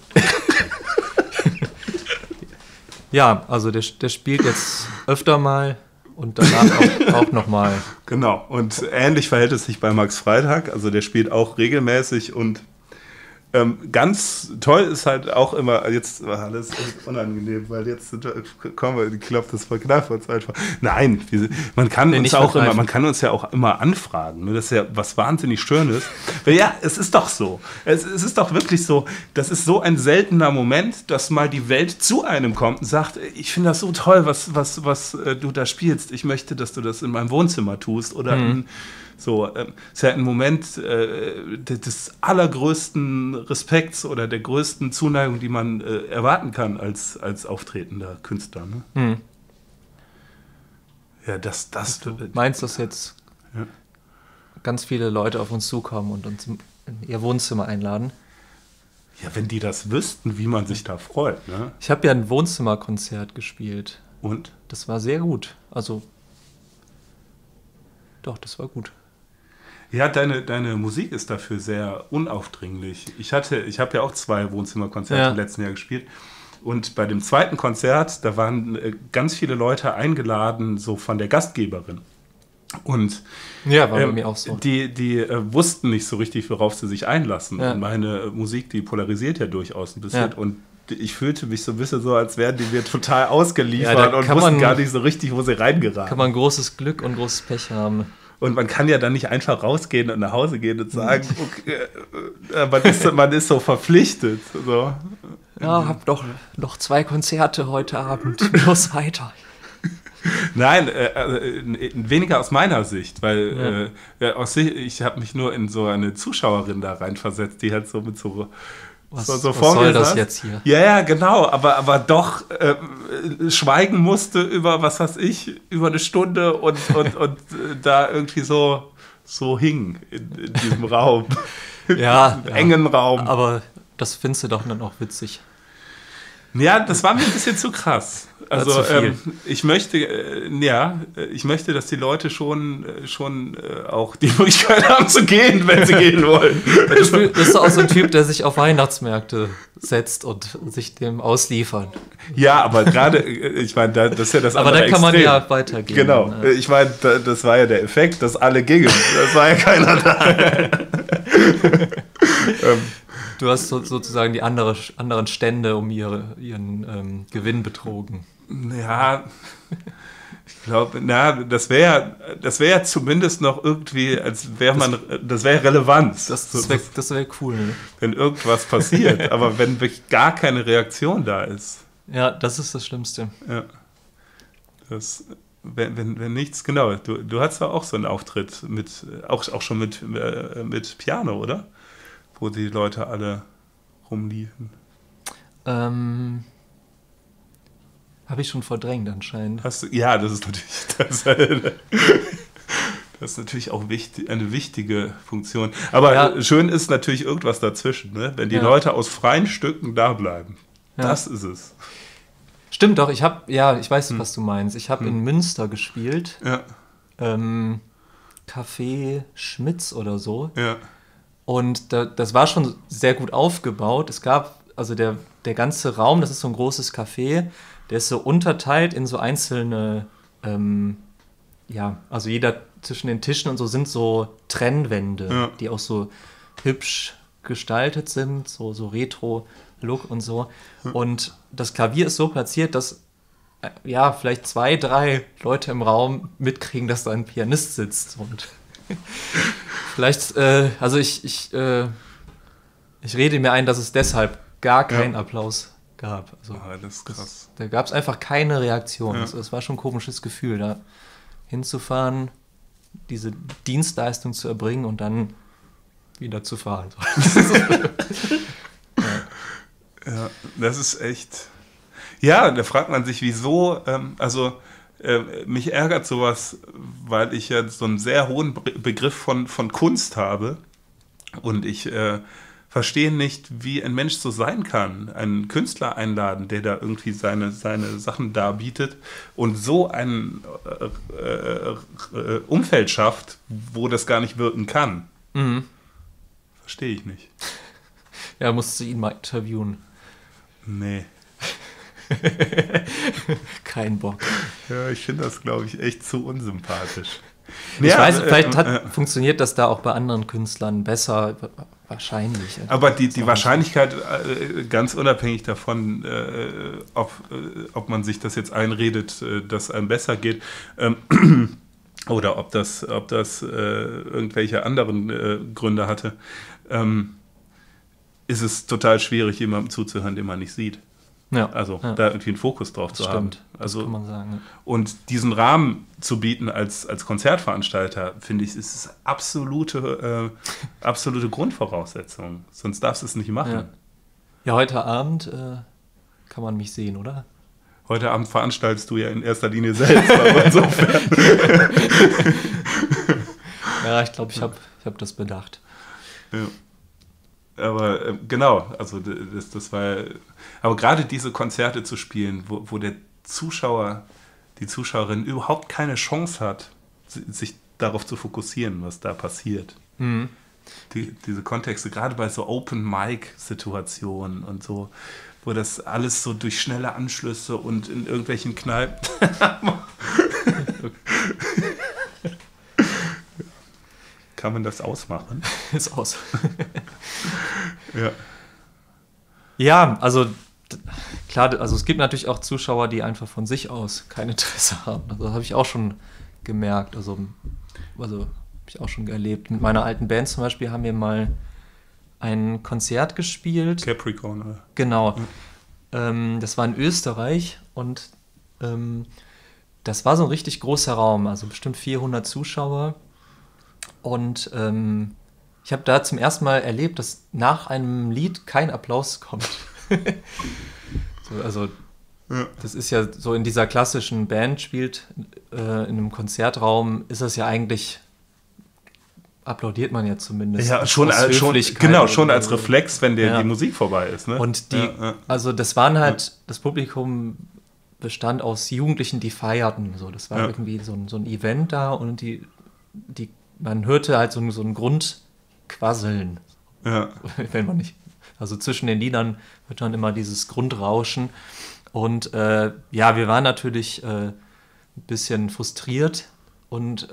Ja, also der spielt jetzt öfter mal und danach auch nochmal. Genau, und ähnlich verhält es sich bei Max Freitag. Also der spielt auch regelmäßig und Ganz toll ist halt auch immer, jetzt war alles echt unangenehm, weil jetzt kommen wir, ich glaube, das verkneifen wir uns einfach. Nein, man kann uns ja auch immer anfragen. Ne? Das ist ja was wahnsinnig Schönes. Weil ja, es ist doch so. Es ist doch wirklich so, das ist so ein seltener Moment, dass mal die Welt zu einem kommt und sagt, ich finde das so toll, was du da spielst. Ich möchte, dass du das in meinem Wohnzimmer tust oder ist ja ein Moment des allergrößten Respekts oder der größten Zuneigung, die man erwarten kann als auftretender Künstler. Ne? Mhm. Ja, du meinst, dass jetzt ganz viele Leute auf uns zukommen und uns in ihr Wohnzimmer einladen? Ja, wenn die das wüssten, wie man sich da freut. Ne? Ich habe ja ein Wohnzimmerkonzert gespielt. Und? Das war sehr gut. Also, doch, das war gut. Ja, deine Musik ist dafür sehr unaufdringlich. Ich habe ja auch 2 Wohnzimmerkonzerte im letzten Jahr gespielt. Und bei dem zweiten Konzert, da waren ganz viele Leute eingeladen, so von der Gastgeberin. Und ja, war bei mir auch so. Die wussten nicht so richtig, worauf sie sich einlassen. Ja. Und meine Musik, die polarisiert ja durchaus ein bisschen. Ja. Und ich fühlte mich so ein bisschen so, als wären die mir total ausgeliefert und wussten gar nicht so richtig, wo sie reingeraten. Kann man großes Glück und großes Pech haben. Und man kann ja dann nicht einfach rausgehen und nach Hause gehen und sagen, okay, man ist so verpflichtet. So. Ja, hab doch noch 2 Konzerte heute Abend. Los weiter. Nein, weniger aus meiner Sicht, weil ich habe mich nur in so eine Zuschauerin da reinversetzt, die halt so mit so was soll das jetzt hier? Ja, genau, aber doch schweigen musste über, was weiß ich, über eine Stunde und da irgendwie so hing in diesem Raum. Ja, engen Raum. Aber das findest du doch dann auch witzig. Ja, das war mir ein bisschen zu krass. Also ich möchte, dass die Leute schon auch die Möglichkeit haben zu gehen, wenn sie gehen wollen. Du bist auch so ein Typ, der sich auf Weihnachtsmärkte setzt und sich dem ausliefert. Ja, aber gerade, ich meine, das ist ja das andere Extrem. Aber dann kann man ja weitergehen. Genau, ich meine, das war ja der Effekt, dass alle gingen. Das war ja keiner da. Du hast sozusagen die anderen Stände um ihren Gewinn betrogen. Ja, ich glaube, das wäre ja zumindest noch irgendwie, das wäre Relevanz. Das wäre cool, ne? Wenn irgendwas passiert, aber wenn wirklich gar keine Reaktion da ist. Ja, das ist das Schlimmste. Ja. Wenn nichts, genau. Du hattest ja auch so einen Auftritt auch schon mit Piano, oder? Wo die Leute alle rumliefen. Habe ich schon verdrängt anscheinend. Ja, das ist natürlich auch eine wichtige Funktion. Aber schön ist natürlich irgendwas dazwischen, ne? Wenn die Leute aus freien Stücken da bleiben. Ja. Das ist es. Stimmt doch, ich weiß, was du meinst. Ich habe in Münster gespielt. Ja. Café Schmitz oder so. Ja. Und das war schon sehr gut aufgebaut. Es gab, also der ganze Raum, das ist so ein großes Café, der ist so unterteilt in so einzelne, also jeder zwischen den Tischen und so sind so Trennwände, die auch so hübsch gestaltet sind, so Retro-Look und so. Und das Klavier ist so platziert, dass vielleicht 2, 3 Leute im Raum mitkriegen, dass da ein Pianist sitzt. Und vielleicht, ich rede mir ein, dass es deshalb gar keinen Applaus gab. Also, das ist krass. Da gab es einfach keine Reaktion. Ja. Das war schon ein komisches Gefühl, da hinzufahren, diese Dienstleistung zu erbringen und dann wieder zu fahren. Ja, das ist echt... Ja, da fragt man sich, wieso... mich ärgert sowas, weil ich ja so einen sehr hohen Begriff von Kunst habe und ich verstehe nicht, wie ein Mensch so sein kann. Einen Künstler einladen, der da irgendwie seine Sachen darbietet und so ein Umfeld schafft, wo das gar nicht wirken kann. Mhm. Verstehe ich nicht. Ja, musst du ihn mal interviewen. Nee. Kein Bock. Ja, ich finde das, glaube ich, echt zu unsympathisch. Ich weiß, vielleicht funktioniert das da auch bei anderen Künstlern besser, wahrscheinlich. Aber die Wahrscheinlichkeit, ganz unabhängig davon, ob man sich das jetzt einredet, dass einem besser geht, oder ob das irgendwelche anderen Gründe hatte, ist es total schwierig, jemandem zuzuhören, den man nicht sieht. Ja, also da irgendwie einen Fokus drauf zu haben. Also, das kann man sagen. Ja. Und diesen Rahmen zu bieten als Konzertveranstalter, finde ich, ist absolute Grundvoraussetzung. Sonst darfst du es nicht machen. Ja, heute Abend kann man mich sehen, oder? Heute Abend veranstaltest du ja in erster Linie selbst. Aber insofern. Ja, ich glaube, ich hab das bedacht. Ja. Aber genau, also das war ja, aber gerade diese Konzerte zu spielen, wo der Zuschauer, die Zuschauerin überhaupt keine Chance hat, sich darauf zu fokussieren, was da passiert. Mhm. Diese Kontexte, gerade bei so Open-Mic-Situationen und so, wo das alles so durch schnelle Anschlüsse und in irgendwelchen Kneipen kann man das ausmachen? Ist aus. Ja. Ja, also klar, also es gibt natürlich auch Zuschauer, die einfach von sich aus kein Interesse haben. Also das habe ich auch schon gemerkt. Also habe ich auch schon erlebt. Mit meiner alten Band zum Beispiel haben wir mal ein Konzert gespielt. Capricorn, oder? Genau. Das war in Österreich und das war so ein richtig großer Raum, also bestimmt 400 Zuschauer. Und ich habe da zum ersten Mal erlebt, dass nach einem Lied kein Applaus kommt. Das ist ja so in dieser klassischen Band spielt, in einem Konzertraum, ist das ja eigentlich, applaudiert man ja zumindest. Ja, schon als Reflex, wenn die Musik vorbei ist. Ne? Und also das waren halt, das Publikum bestand aus Jugendlichen, die feierten. So, das war irgendwie so ein Event da und man hörte halt so ein Grundquasseln. Ja. Wenn man nicht, also zwischen den Liedern hört man immer dieses Grundrauschen. Und wir waren natürlich ein bisschen frustriert. Und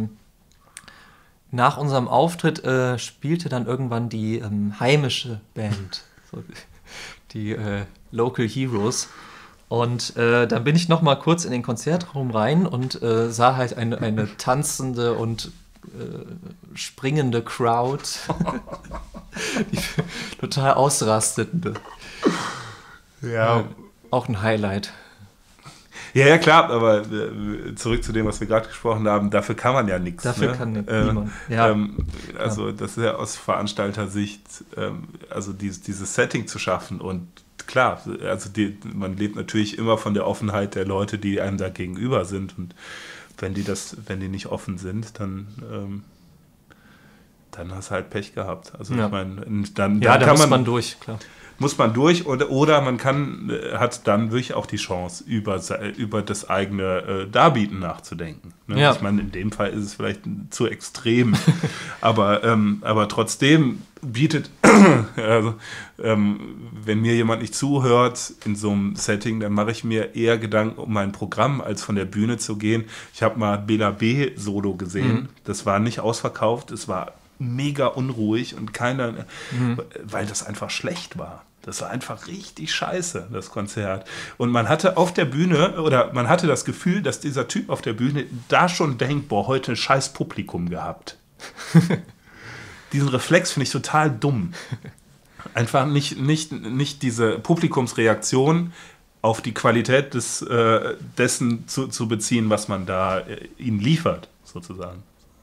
nach unserem Auftritt spielte dann irgendwann die heimische Band, so, die Local Heroes. Und dann bin ich noch mal kurz in den Konzertraum rein und sah halt eine tanzende und springende Crowd, die total ausrasteten. Ja. Auch ein Highlight. Ja, klar, aber zurück zu dem, was wir gerade gesprochen haben, dafür kann man ja nichts. Dafür kann niemand. Ja. Also das ist ja aus Veranstalter-Sicht, also dieses Setting zu schaffen und klar, also man lebt natürlich immer von der Offenheit der Leute, die einem da gegenüber sind und wenn die nicht offen sind, dann hast du halt Pech gehabt. Also ich meine, dann da muss man durch, klar. Muss man durch oder man hat dann wirklich auch die Chance, über das eigene Darbieten nachzudenken. Ne? Ja. Ich meine, in dem Fall ist es vielleicht zu extrem, aber trotzdem bietet, also, wenn mir jemand nicht zuhört in so einem Setting, dann mache ich mir eher Gedanken um mein Programm, als von der Bühne zu gehen. Ich habe mal Bela B. Solo gesehen, das war nicht ausverkauft, es war mega unruhig und weil das einfach schlecht war. Das war einfach richtig scheiße, das Konzert. Und man hatte auf der Bühne, oder man hatte das Gefühl, dass dieser Typ auf der Bühne da schon denkt, boah, heute ein scheiß Publikum gehabt. Diesen Reflex finde ich total dumm. Einfach nicht diese Publikumsreaktion auf die Qualität dessen zu beziehen, was man da ihnen liefert, sozusagen.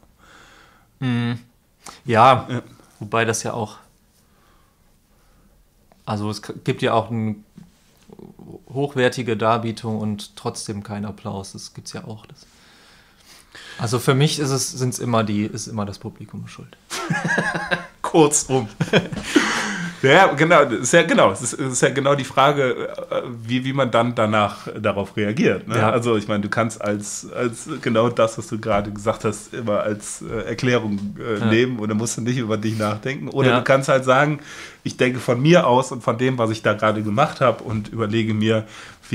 Ja, wobei das ja auch, also es gibt ja auch eine hochwertige Darbietung und trotzdem kein Applaus, das gibt es ja auch. Also für mich ist immer das Publikum schuld. Kurzum. Ja, genau. Es ist ja genau die Frage, wie man dann danach darauf reagiert. Ne? Ja. Also ich meine, du kannst als genau das, was du gerade gesagt hast, immer als Erklärung nehmen und dann musst du nicht über dich nachdenken. Oder du kannst halt sagen, ich denke von mir aus und von dem, was ich da gerade gemacht habe und überlege mir,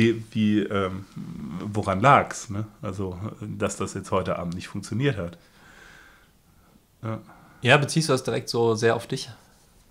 woran lag's, ne? Also, dass das jetzt heute Abend nicht funktioniert hat. Ja, beziehst du das direkt so sehr auf dich?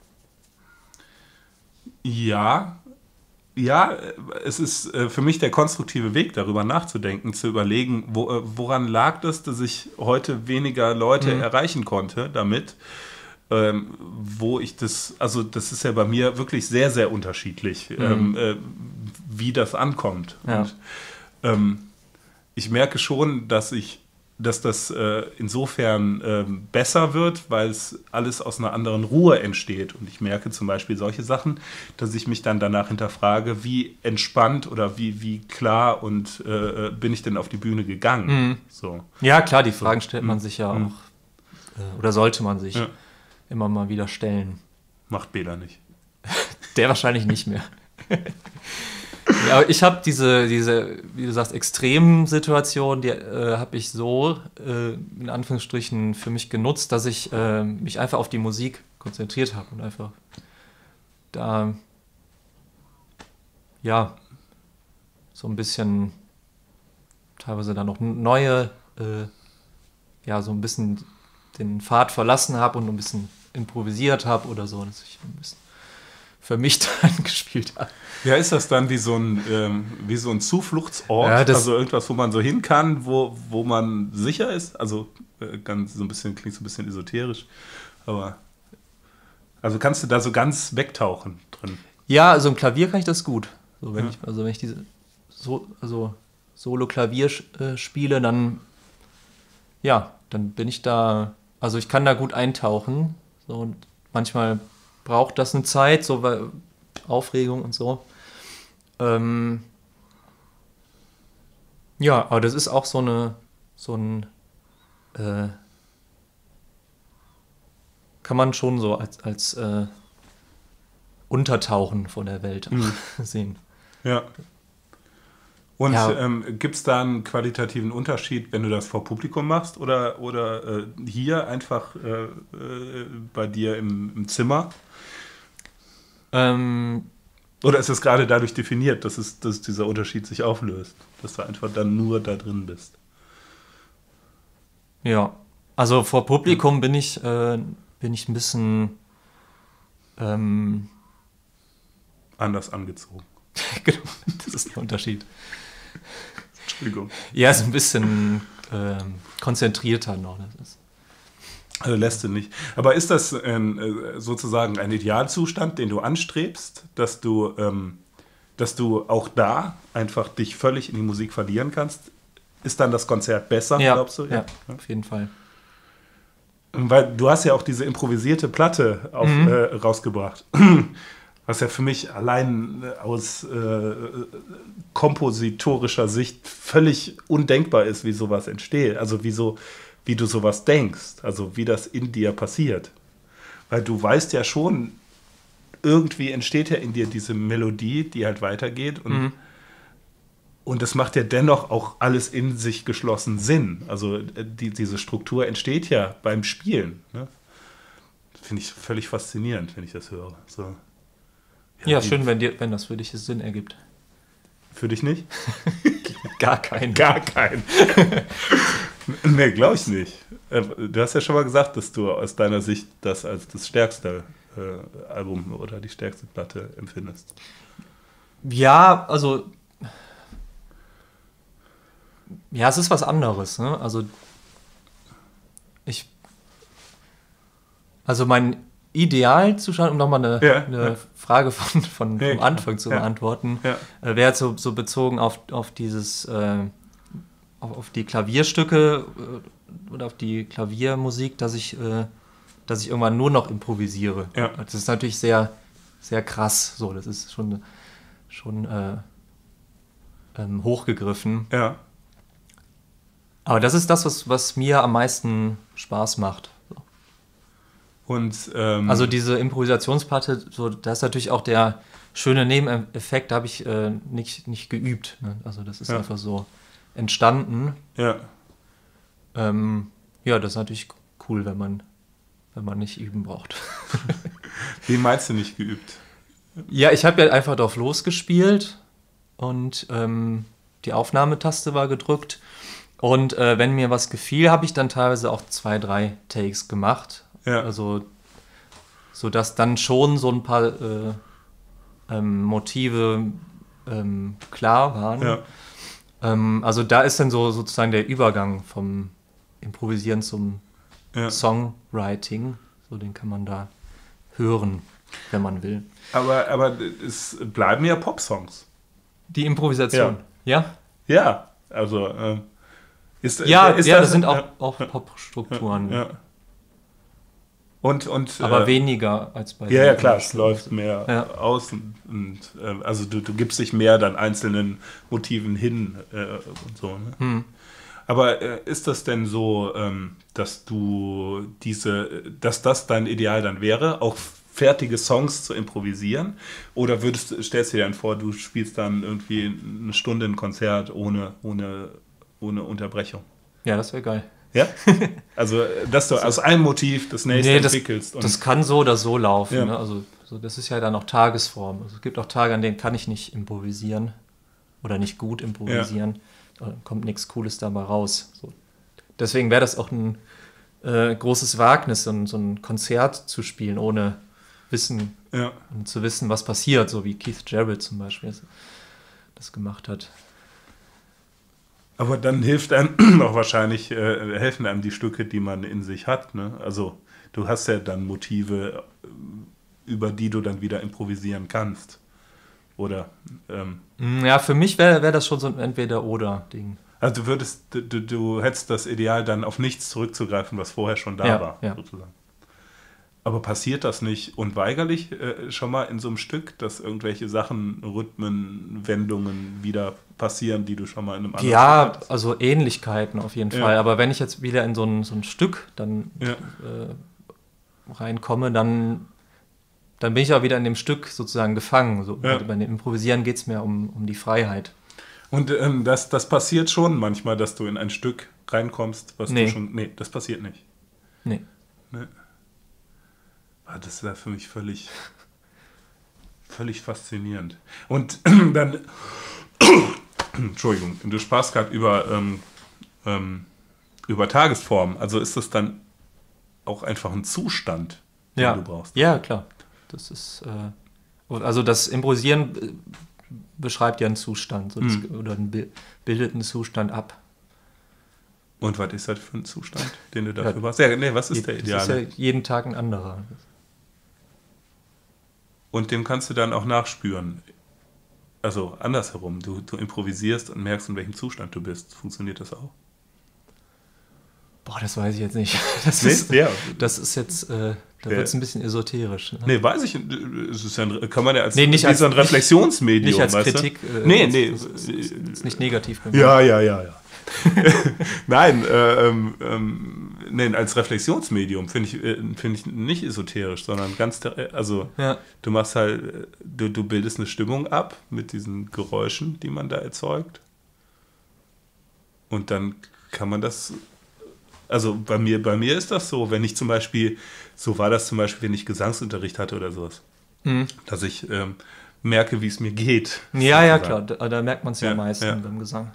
Ja, ja, es ist für mich der konstruktive Weg, darüber nachzudenken, zu überlegen, woran lag das, dass ich heute weniger Leute erreichen konnte damit, wo ich also das ist ja bei mir wirklich sehr, sehr unterschiedlich, wie das ankommt. Ja. Und ich merke schon, dass das insofern besser wird, weil es alles aus einer anderen Ruhe entsteht. Und ich merke zum Beispiel solche Sachen, dass ich mich dann danach hinterfrage, wie entspannt oder wie klar und bin ich denn auf die Bühne gegangen. So. Ja, klar, die Fragen stellt man sich ja auch, oder sollte man sich immer mal wieder stellen. Macht Bela nicht. Der wahrscheinlich nicht mehr. Ja, aber ich habe diese, wie du sagst, Extremsituation, die habe ich so, in Anführungsstrichen, für mich genutzt, dass ich mich einfach auf die Musik konzentriert habe und einfach da, ja, so ein bisschen teilweise dann noch neue, ja, so ein bisschen den Pfad verlassen habe und ein bisschen improvisiert habe oder so, dass ich ein bisschen für mich dann gespielt habe. Ja, ist das dann wie so ein Zufluchtsort? Ja, also irgendwas, wo man so hin kann, wo man sicher ist? Also klingt so ein bisschen esoterisch, aber also kannst du da so ganz wegtauchen drin? Ja, also im Klavier kann ich das gut. So, wenn ich diese Solo-Klavier spiele, dann bin ich da, also ich kann da gut eintauchen. So, und manchmal braucht das eine Zeit, so weil Aufregung und so. Ja, aber das ist auch so ein kann man schon so als Untertauchen von der Welt sehen. Ja. Und Ja. gibt es da einen qualitativen Unterschied, wenn du das vor Publikum machst oder hier einfach bei dir im Zimmer? Oder ist es gerade dadurch definiert, dass dieser Unterschied sich auflöst? Dass du einfach dann nur da drin bist? Ja, also vor Publikum bin ich ein bisschen Anders angezogen. genau, das ist der Unterschied. Entschuldigung. Ja, so ein bisschen konzentrierter noch. Das ist. Also lässt du nicht. Aber ist das sozusagen ein Idealzustand, den du anstrebst, dass du auch da einfach dich völlig in die Musik verlieren kannst? Ist dann das Konzert besser, glaubst du? Ja, auf jeden Fall. Weil du hast ja auch diese improvisierte Platte rausgebracht. Was ja für mich allein aus kompositorischer Sicht völlig undenkbar ist, wie sowas entsteht. Also wie du sowas denkst, also wie das in dir passiert. Weil du weißt ja schon, irgendwie entsteht ja in dir diese Melodie, die halt weitergeht und das macht ja dennoch auch alles in sich geschlossen Sinn. Also diese Struktur entsteht ja beim Spielen. Ne? Finde ich völlig faszinierend, wenn ich das höre. So. Ja, schön, wenn das für dich Sinn ergibt. Für dich nicht? Gar keinen. Gar keinen. Nee, glaube ich nicht. Du hast ja schon mal gesagt, dass du aus deiner Sicht das als das stärkste Album oder die stärkste Platte empfindest. Ja, also ja, es ist was anderes, ne? Also mein Idealzustand, um nochmal eine Frage vom Anfang zu beantworten, wäre so bezogen auf dieses auf die Klavierstücke oder auf die Klaviermusik, dass ich irgendwann nur noch improvisiere. Ja. Das ist natürlich sehr, sehr krass. So, das ist schon hochgegriffen. Ja. Aber das ist das, was mir am meisten Spaß macht. So. Und also diese Improvisationsplatte, so, da ist natürlich auch der schöne Nebeneffekt, da habe ich nicht geübt. Ne? Also das ist einfach so entstanden. Ja. Ja, das ist natürlich cool, wenn man nicht üben braucht. Wie meinst du nicht geübt? Ja, ich habe ja einfach drauf losgespielt und die Aufnahmetaste war gedrückt. Und wenn mir was gefiel, habe ich dann teilweise auch 2, 3 Takes gemacht. Ja. Also, sodass dann schon so ein paar Motive klar waren. Ja. Also da ist dann so sozusagen der Übergang vom Improvisieren zum Songwriting. So, den kann man da hören, wenn man will. Aber es bleiben ja Popsongs. Die Improvisation, ja? Ja, also ist das sind auch Pop-Strukturen. Ja. Und, aber weniger als bei ja, klar, es läuft mehr aus und also du gibst dich mehr dann einzelnen Motiven hin und so. Ne? Aber ist das denn so, dass dass das dein Ideal dann wäre, auch fertige Songs zu improvisieren? Oder stellst du dir dann vor, du spielst dann irgendwie eine Stunde ein Konzert ohne Unterbrechung? Ja, das wäre geil. Ja? Also, dass du aus einem Motiv das nächste entwickelst. Das kann so oder so laufen. Ja. Ne? Also, das ist ja dann auch Tagesform. Also, es gibt auch Tage, an denen kann ich nicht improvisieren oder nicht gut improvisieren. Da kommt nichts Cooles dabei raus. So. Deswegen wäre das auch ein großes Wagnis, so ein Konzert zu spielen, ohne Wissen und zu wissen, was passiert, so wie Keith Jarrett zum Beispiel das gemacht hat. Aber dann hilft einem auch wahrscheinlich, helfen einem die Stücke, die man in sich hat. Ne? Also du hast ja dann Motive, über die du dann wieder improvisieren kannst. Oder? Ja, für mich wäre das schon so ein Entweder-Oder-Ding. Also du hättest das Ideal, dann auf nichts zurückzugreifen, was vorher schon da war, sozusagen. Aber passiert das nicht unweigerlich schon mal in so einem Stück, dass irgendwelche Sachen, Rhythmen, Wendungen wieder passieren, die du schon mal in einem anderen Stück hattest? Also Ähnlichkeiten auf jeden Fall. Aber wenn ich jetzt wieder in so ein Stück dann reinkomme, dann bin ich auch wieder in dem Stück sozusagen gefangen. So, bei dem Improvisieren geht es mir um die Freiheit. Und das passiert schon manchmal, dass du in ein Stück reinkommst, was du schon... Nee, das passiert nicht. Nee. Das wäre für mich völlig faszinierend. Und dann... Entschuldigung, du sprachst gerade über Tagesform. Also ist das dann auch einfach ein Zustand, den du brauchst? Ja, klar. Das ist... also das Improvisieren beschreibt ja einen Zustand oder bildet einen Zustand ab. Und was ist das für ein Zustand, den du dafür brauchst? Ja, was ist der Ideale? Das ist ja jeden Tag ein anderer. Und dem kannst du dann auch nachspüren. Also andersherum, du improvisierst und merkst, in welchem Zustand du bist. Funktioniert das auch? Boah, das weiß ich jetzt nicht. Das ist jetzt, da wird es ein bisschen esoterisch. Ne? Nee, weiß ich. Es ist kann man ja als ein Reflexionsmedium. Nicht als Kritik. Nee. Das ist nicht negativ gemeint. Ja. Nein, als Reflexionsmedium finde ich nicht esoterisch, sondern ganz, also du machst halt, du bildest eine Stimmung ab mit diesen Geräuschen, die man da erzeugt. Und dann kann man das, also bei mir ist das so, wenn ich zum Beispiel, so war das zum Beispiel, wenn ich Gesangsunterricht hatte oder sowas, dass ich merke, wie es mir geht. Ja, klar, da merkt man es ja am meisten beim Gesang.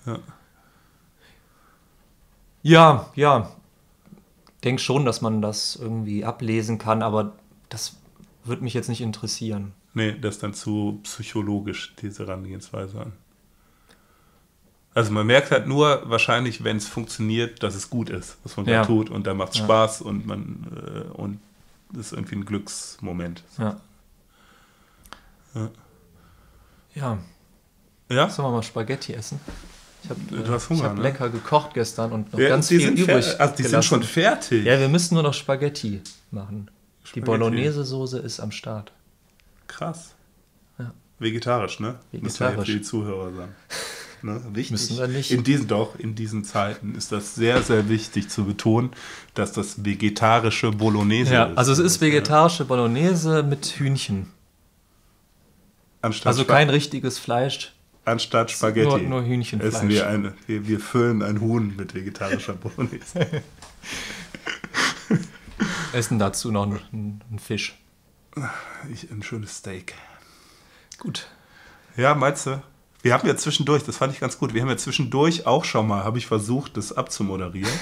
Ja. Denke schon, dass man das irgendwie ablesen kann, aber das würde mich jetzt nicht interessieren. Nee, das ist dann zu psychologisch, diese Herangehensweise an. Also man merkt halt nur wahrscheinlich, wenn es funktioniert, dass es gut ist, was man da tut, und da macht es Spaß und und das ist irgendwie ein Glücksmoment. Ja. Sollen wir mal Spaghetti essen? Du hast Hunger, ich habe lecker gekocht gestern und noch Ja, ganz viel übrig. Also die sind schon fertig. Ja, wir müssen nur noch Spaghetti machen. Die Bolognese-Soße ist am Start. Krass. Ja. Vegetarisch, ne? Vegetarisch. Muss man ja für die Zuhörer sagen. Ne? Wichtig. Müssen wir nicht. In diesen Zeiten ist das sehr, sehr wichtig zu betonen, dass das vegetarische Bolognese ist. Also es ist vegetarische Bolognese mit Hühnchen. Also kein richtiges Fleisch. Anstatt Spaghetti nur Hühnchenfleisch. Essen wir füllen ein Huhn mit vegetarischer Bolognese. Essen dazu noch einen Fisch. Ein schönes Steak. Gut. Ja, meinst du? Wir haben ja zwischendurch, das fand ich ganz gut, wir haben ja zwischendurch auch schon mal, habe ich versucht, das abzumoderieren.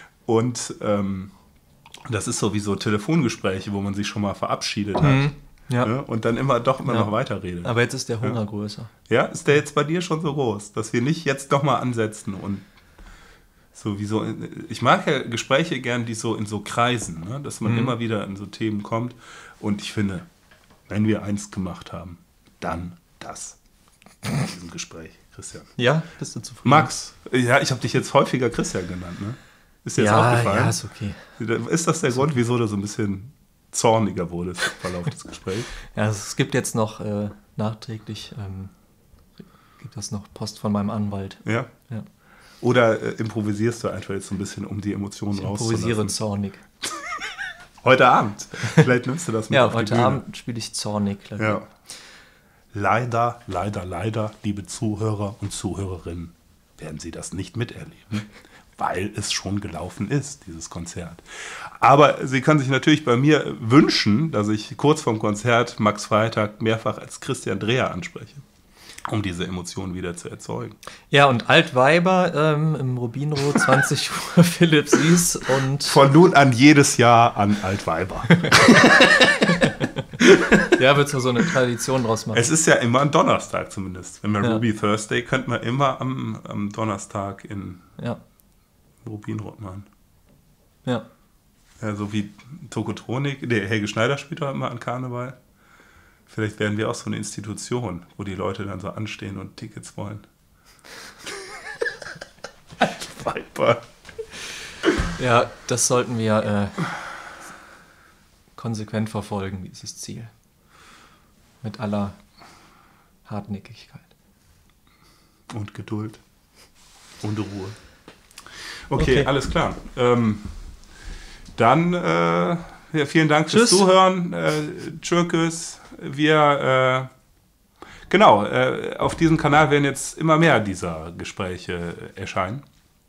Und das ist sowieso Telefongespräche, wo man sich schon mal verabschiedet hat. Ja. Ne? Und dann immer noch weiterredet. Aber jetzt ist der Hunger größer. Ja, ist der jetzt bei dir schon so groß, dass wir nicht jetzt nochmal ansetzen und sowieso. Ich mag ja Gespräche gern, die so in so Kreisen, ne? Dass man immer wieder in so Themen kommt. Und ich finde, wenn wir eins gemacht haben, dann das. In diesem Gespräch, Christian. Ja, bist du zufrieden? Max, ja, ich habe dich jetzt häufiger Christian genannt, ne? Ist dir jetzt aufgefallen? Ja, ist okay. Ist das der Grund, wieso du so ein bisschen zorniger wurdest im Verlauf des Gesprächs? Ja, es gibt jetzt noch nachträglich gibt es noch Post von meinem Anwalt. Ja? Ja. Oder improvisierst du einfach jetzt so ein bisschen, um die Emotionen rauszulassen? Improvisiere zornig. Heute Abend. Vielleicht nimmst du das mit Ja, auf die heute Bühne. Abend spiele ich zornig. Ja. Leider, liebe Zuhörer und Zuhörerinnen, werden Sie das nicht miterleben, weil es schon gelaufen ist, dieses Konzert. Aber Sie können sich natürlich bei mir wünschen, dass ich kurz vorm Konzert Max Freitag mehrfach als Christian Dreher anspreche, um diese Emotionen wieder zu erzeugen. Ja, und Altweiber im Rubinroth, 20 Uhr, Philipp Süß und... Von nun an jedes Jahr an Altweiber. Ja, wird so eine Tradition draus machen. Es ist ja immer ein Donnerstag zumindest. Wenn man Ja. Ruby Thursday, könnte man immer am Donnerstag in Ja, Rubinroth machen. ja. Ja, so wie Tokotronik, der Helge Schneider spielt doch immer an Karneval. Vielleicht werden wir auch so eine Institution, wo die Leute dann so anstehen und Tickets wollen. Viper. Ja, das sollten wir konsequent verfolgen, dieses Ziel. Mit aller Hartnäckigkeit. Und Geduld. Und Ruhe. Okay, alles klar. Dann ja, vielen Dank fürs Tschüss. Zuhören. Tschüss. Wir, genau, auf diesem Kanal werden jetzt immer mehr dieser Gespräche erscheinen.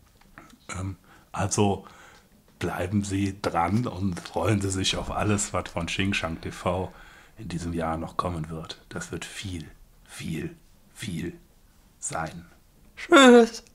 Also bleiben Sie dran und freuen Sie sich auf alles, was von Xing Shang TV in diesem Jahr noch kommen wird. Das wird viel, viel, viel sein. Tschüss.